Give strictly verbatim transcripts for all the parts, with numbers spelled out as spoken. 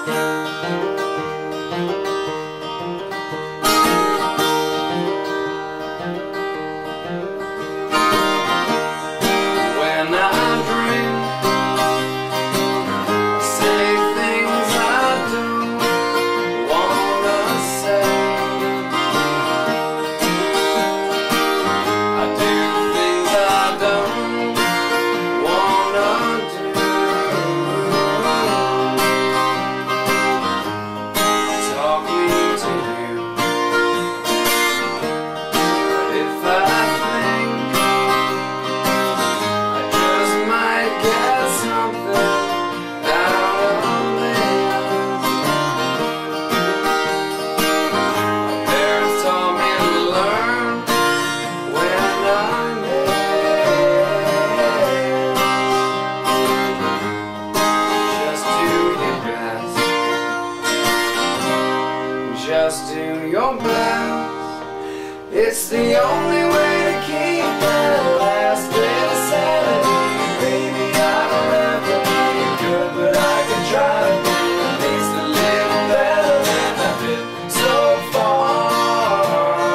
Just do your best. It's the only way to keep that last bit of sanity. Baby, I don't have to be good, but I can try to be at least a little better than I've been so far.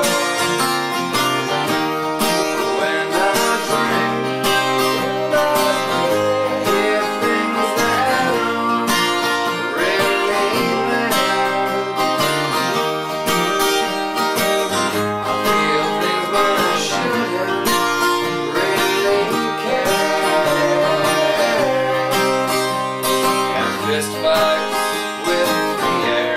When I drink, I hear things that aren't really there. Fist fights with the air.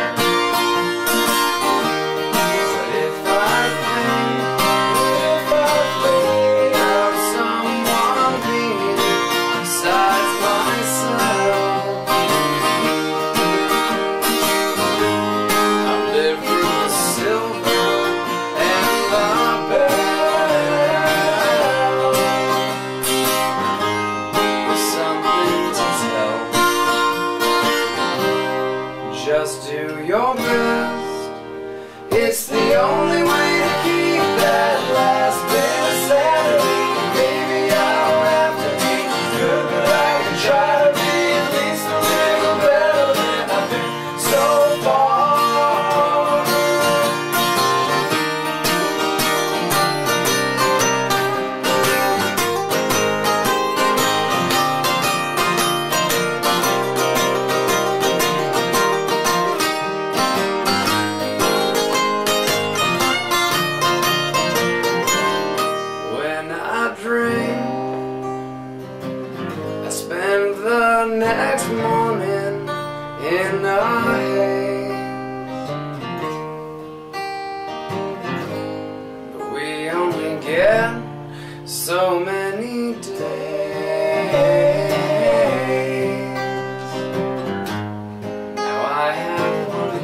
But if I think, if I think of someone being besides myself, I've lived through the silver and the bell with something to tell. Just do your best. It's the only way to keep that last bit of sanity. Baby, I don't have to be good, but I can try to be at least a little better than I've been so far. I spend the next morning in a haze, but we only get so many days. Now I have one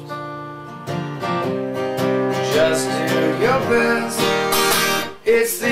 left. Just do your best. It's the